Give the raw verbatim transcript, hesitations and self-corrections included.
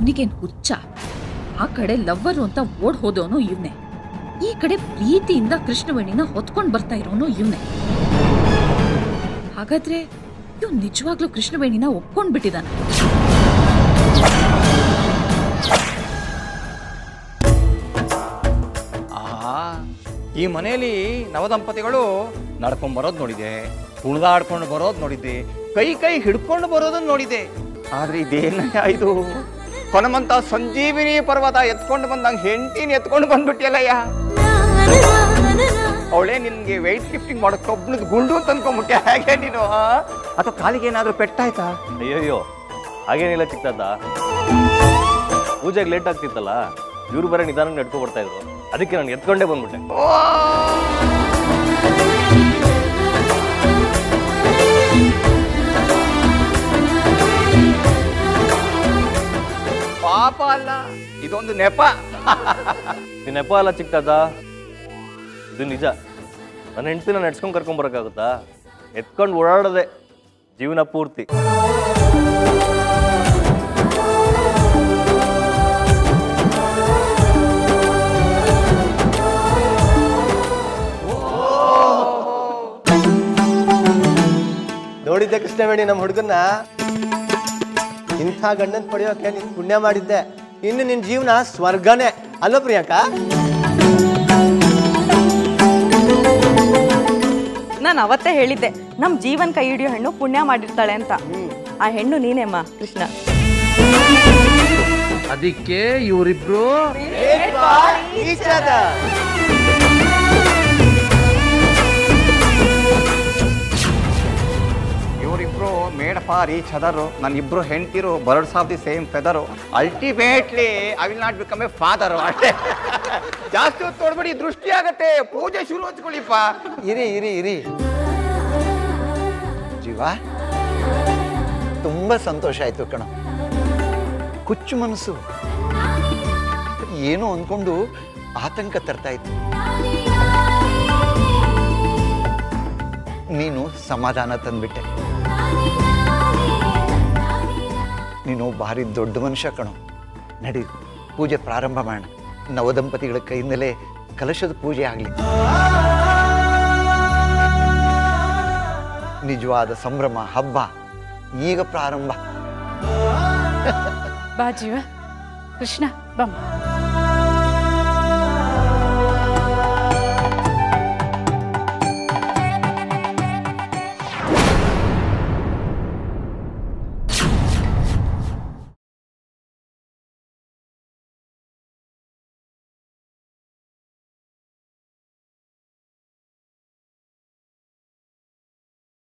ಇವನಿಗೇನು ಹುಚ್ಚ? ಆ ಕಡೆ ಲವ್ವರು ಅಂತ ಓಡ್ ಹೋದವನು ಇವನೇ, ಈ ಕಡೆ ಪ್ರೀತಿಯಿಂದ ಕೃಷ್ಣವೇಣಿನ ಹೊತ್ಕೊಂಡ್ ಬರ್ತಾ ಇರೋನು ಇವನೇ. ಹಾಗಾದ್ರೆ ಇವ್ ನಿಜವಾಗ್ಲೂ ಕೃಷ್ಣವೇಣಿನ ಒಪ್ಕೊಂಡ್ ಬಿಟ್ಟಿದಾನ? ಈ ಮನೆಯಲ್ಲಿ ನವದಂಪತಿಗಳು ನಡ್ಕೊಂಡ್ ಬರೋದು ನೋಡಿದೆ, ಕುಣಿದಾಡ್ಕೊಂಡು ಬರೋದು ನೋಡಿದ್ದೆ, ಕೈ ಕೈ ಹಿಡ್ಕೊಂಡು ಬರೋದನ್ನ ನೋಡಿದೆ. ಆದ್ರೆ ಇದೇನಯ್ಯ ಇದು? ಕೊನಮಂತ ಸಂಜೀವಿನಿ ಪರ್ವತ ಎತ್ಕೊಂಡು ಬಂದಂಗೆ ಹೆಂಡತಿನ ಎತ್ಕೊಂಡು ಬಂದ್ಬಿಟ್ಟಿಯಲ್ಲಯ್ಯ. ಅವಳೇ ನಿನ್ಗೆ ವೆಯ್ಟ್ ಲಿಫ್ಟಿಂಗ್ ಮಾಡೋ ಕಬ್ಬಣದ ಗುಂಡು ಅಂತ ಅನ್ಕೊಂಡ್ಬಿಟ್ಟೆ ಹೇಗೆ ನೀನು? ಅಥವಾ ಕಾಲಿಗೆ ಏನಾದ್ರೂ ಪೆಟ್ಟಾಯ್ತಾ? ಅಯ್ಯಯ್ಯೋ, ಹಾಗೇನಿಲ್ಲ ಚಿಕ್ಕದಾದ. ಪೂಜೆಗೆ ಲೇಟ್ ಆಗ್ತಿತ್ತಲ್ಲ, ಇವ್ರು ಬರೀ ನಿಧಾನ ನಡ್ಕೊ ಬರ್ತಾ ಇದ್ರು, ಅದಕ್ಕೆ ನಾನು ಎತ್ಕೊಂಡೇ ಬಂದ್ಬಿಟ್ಟೆ. ಪಾಪ ಅಲ್ಲ, ಇದೊಂದು ನೆಪ. ಇದು ನೆಪ ಅಲ್ಲ ಚಿಕ್ಕದಾದ, ಇದು ನಿಜ. ನನ್ನ ಹೆಂಡತಿನ ನಡ್ಸ್ಕೊಂಡ್ ಕರ್ಕೊಂಡ್ ಬರಕ್ಕಾಗುತ್ತಾ? ಎತ್ಕೊಂಡು ಓಡಾಡೋದೆ ಜೀವನ ಪೂರ್ತಿ. ನೋಡಿದ್ದೆ ಕೃಷ್ಣವೇಣಿ ನಮ್ಮ ಹುಡುಗನ್ನ? ಇಂಥ ಗಂಡನ್ ಪಡೆಯೋಕೆ ನೀನ್ ಪುಣ್ಯ ಮಾಡಿದ್ದೆ. ಇನ್ನು ನಿನ್ ಜೀವನ ಸ್ವರ್ಗನೇ ಅಲ್ಲೋ ಪ್ರಿಯಾಂಕಾ? ನಾನು ಅವತ್ತೇ ಹೇಳಿದ್ದೆ, ನಮ್ ಜೀವನ್ ಕೈ ಹಿಡಿಯೋ ಹೆಣ್ಣು ಪುಣ್ಯ ಮಾಡಿರ್ತಾಳೆ ಅಂತ. ಆ ಹೆಣ್ಣು ನೀನೇಮ್ಮ ಕೃಷ್ಣ. ಅದಕ್ಕೆ ಇವರಿಬ್ರು ಇವರಿಬ್ರು ಮೇಡ್ ಫಾರ್ ಈಚ್ ಅದರ್. ನನ್ನ ಇಬ್ರು ಹೆಂಡತಿರು birds of the same feather. Ultimately I will not become a father. ಅಷ್ಟೇ, ಜಾಸ್ತಿ ಹೊತ್ತು ತೋಡ್ಬೇಡಿ, ದೃಷ್ಟಿ ಆಗತ್ತೆ. ಪೂಜೆ ಶುರು ಹಚ್ಕೊಳ್ಳಿಪ್ಪ. ಇರಿ ಇರಿ ಇರಿ ಜೀವ, ತುಂಬಾ ಸಂತೋಷ ಆಯ್ತು ಕಣ. ಕುಚ್ಚು ಮನಸ್ಸು ಏನೋ ಅಂದ್ಕೊಂಡು ಆತಂಕ ತರ್ತಾ ಇತ್ತು. ನೀನು ಸಮಾಧಾನ ತಂದ್ಬಿಟ್ಟೆ. ನೀನು ಭಾರಿ ದೊಡ್ಡ ಮನುಷ್ಯ ಕಣೋ. ನಡಿ, ಪೂಜೆ ಪ್ರಾರಂಭ ಮಾಡೋಣ. ನವದಂಪತಿಗಳ ಕೈಯಿಂದಲೇ ಕಲಶದ ಪೂಜೆ ಆಗಲಿ. ನಿಜವಾದ ಸಂಭ್ರಮ ಹಬ್ಬ ಈಗ ಪ್ರಾರಂಭ. ಬಾ ಜೀವ, ಕೃಷ್ಣ ಬಮ್ಮ.